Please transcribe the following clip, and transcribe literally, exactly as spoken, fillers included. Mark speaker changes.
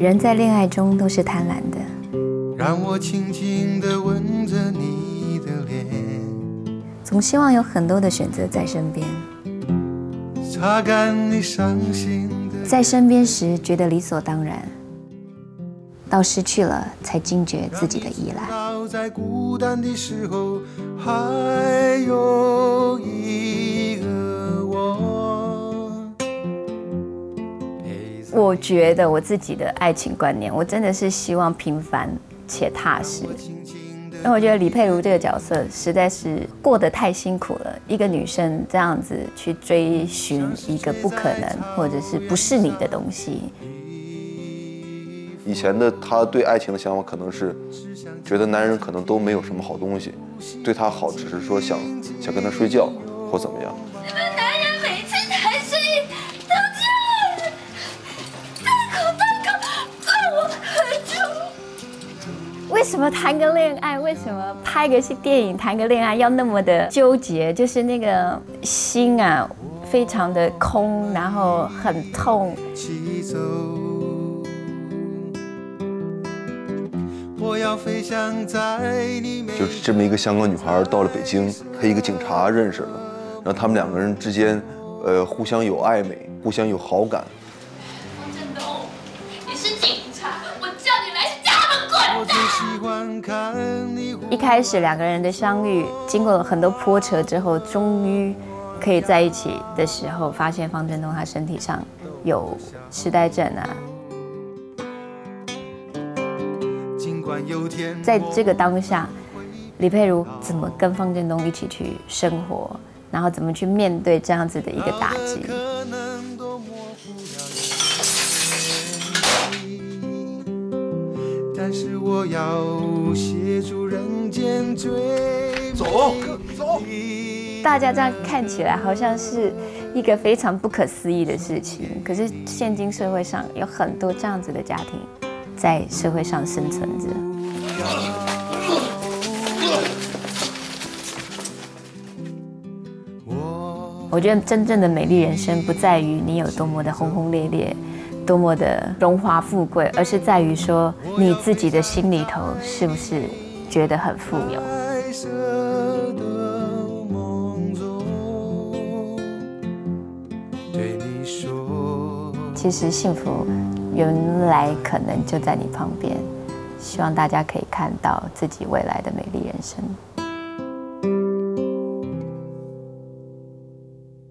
Speaker 1: 人在恋爱中都是贪婪的。
Speaker 2: 让我轻轻地吻着你的脸，
Speaker 1: 总希望有很多的选择在身边。
Speaker 2: 擦干你伤心的，
Speaker 1: 在身边时觉得理所当然，到失去了才惊觉自己的依赖。
Speaker 2: 在孤单的时候，还有一个我。
Speaker 1: 我觉得我自己的爱情观念，我真的是希望平凡且踏实。因为我觉得李佩如这个角色实在是过得太辛苦了，一个女生这样子去追寻一个不可能或者是不是你的东西。
Speaker 3: 以前的她对爱情的想法可能是觉得男人可能都没有什么好东西，对她好只是说想想跟她睡觉或怎么样。
Speaker 4: 你们男人每次谈生意都这样，大口大口灌我很久。
Speaker 1: 为什么谈个恋爱，为什么拍个电影谈个恋爱要那么的纠结？就是那个心啊，非常的空，然后很痛。
Speaker 2: 我要飞翔在你面前。
Speaker 3: 就是这么一个香港女孩到了北京，和一个警察认识了，然后他们两个人之间，呃，互相有暧昧，互相有好感。
Speaker 4: 方振东，你是警察，我叫你来是叫他们滚蛋。
Speaker 2: 喜欢看你
Speaker 1: 一开始两个人的相遇，经过了很多波折之后，终于可以在一起的时候，发现方振东他身体上有痴呆症啊。在这个当下，李佩如怎么跟方振东一起去生活，然后怎么去面对这样子的一个打击？
Speaker 2: 但是我要协助人间追。走走。
Speaker 1: 大家这样看起来好像是一个非常不可思议的事情，可是现今社会上有很多这样子的家庭在社会上生存着。我觉得真正的美丽人生不在于你有多么的轰轰烈烈，多么的荣华富贵，而是在于说你自己的心里头是不是觉得很富有。其实幸福原来可能就在你旁边，希望大家可以看到自己未来的美丽人生。